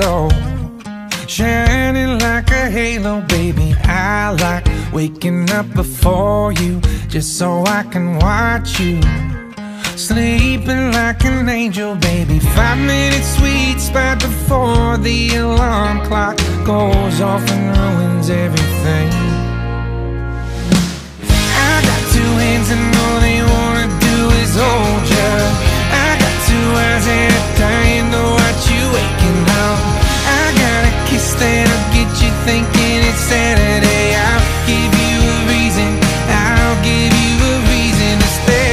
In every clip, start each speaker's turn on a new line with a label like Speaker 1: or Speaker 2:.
Speaker 1: soul, shining like a halo, baby. I like waking up before you, just so I can watch you sleeping like an angel, baby. 5-minute sweet spot before the alarm clock goes off and ruins everything. I got two hands and all they wanna do is hold ya. I got two eyes and a dying to watch you waking up. I got a kiss that'll get you thinking it's Saturday. I'll give you a reason, I'll give you a reason to stay.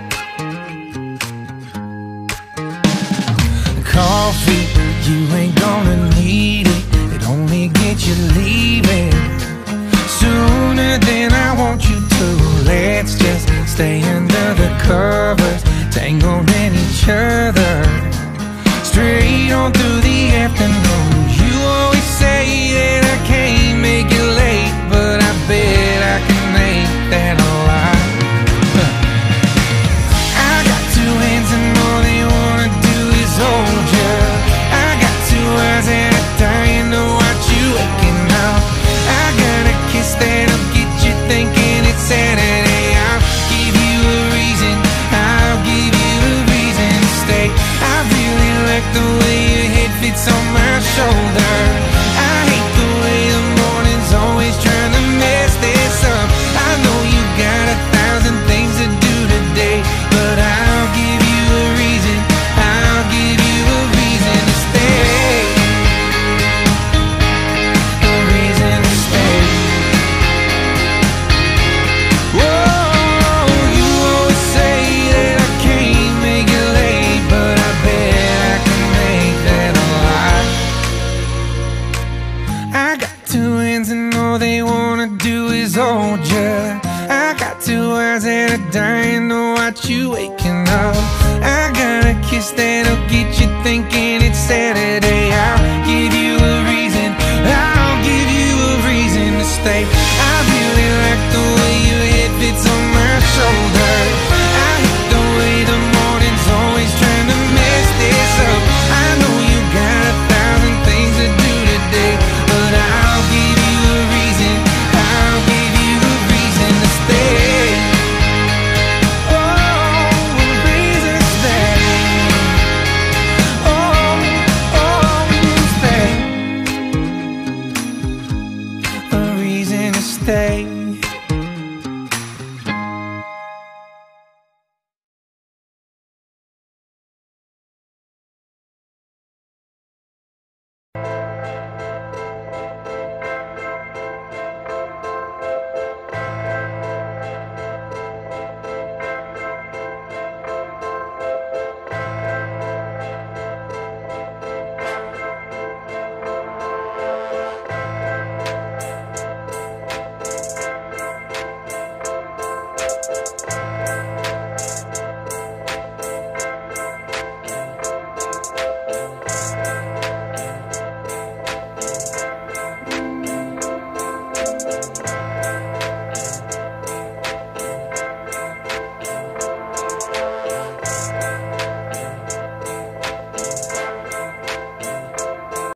Speaker 1: Coffee, you ain't gonna need it, it only gets you leaving sooner than I want you to. Let's just stay under the covers, tangled in each other, straight on through the afternoon. You always say that I can't make it late, but I bet I can make that a lie. I got two hands and all they wanna do is hold ya. I got two eyes and a dying to watch you waking up. I got a kiss that'll get you thinking it's Saturday. I'll give you a reason, I'll give you a reason to stay. I really like the way your head fits on my shoulder. I hate the way the morning's always trying to mess this up. I know you got 1,000 things to do today, but I'll give you a reason, I'll give you a reason to stay. A reason to stay. Whoa, you always say that I can't make it late, but I bet I can make that a lie. I got two hands and all they wanna do is hold ya. I got two eyes that are dying to watch you waking up. I got a kiss that'll get you thinking it's Saturday.